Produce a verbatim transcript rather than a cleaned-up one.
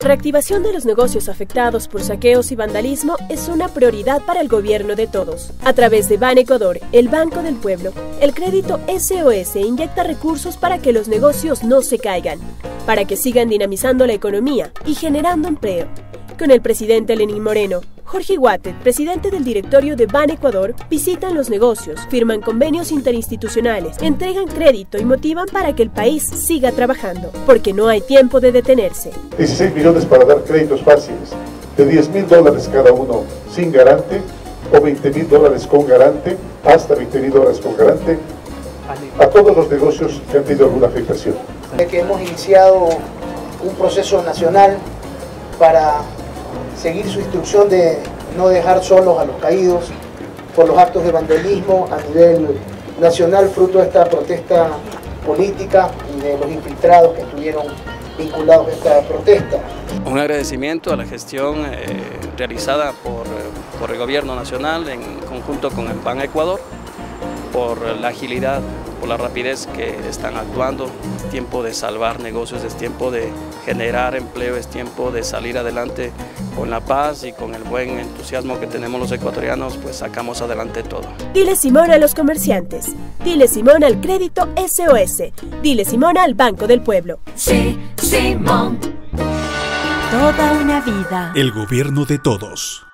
Reactivación de los negocios afectados por saqueos y vandalismo es una prioridad para el gobierno de todos. A través de Banecuador, el Banco del Pueblo, el crédito S O S inyecta recursos para que los negocios no se caigan, para que sigan dinamizando la economía y generando empleo. Con el presidente Lenín Moreno, Jorge Guatet, presidente del directorio de Banecuador, visitan los negocios, firman convenios interinstitucionales, entregan crédito y motivan para que el país siga trabajando, porque no hay tiempo de detenerse. dieciséis millones para dar créditos fáciles, de diez mil dólares cada uno sin garante, o veinte mil dólares con garante, hasta veinte mil dólares con garante, a todos los negocios que han tenido alguna afectación. Que hemos iniciado un proceso nacional para seguir su instrucción de no dejar solos a los caídos por los actos de vandalismo a nivel nacional, fruto de esta protesta política y de los infiltrados que estuvieron vinculados a esta protesta. Un agradecimiento a la gestión eh, realizada por, por el Gobierno Nacional en conjunto con el Banecuador, por la agilidad, por la rapidez que están actuando. Es tiempo de salvar negocios, es tiempo de generar empleo, es tiempo de salir adelante con la paz y con el buen entusiasmo que tenemos los ecuatorianos, pues sacamos adelante todo. Dile Simón a los comerciantes, dile Simón al crédito S O S, dile Simón al Banco del Pueblo. Sí, Simón. Toda una vida. El gobierno de todos.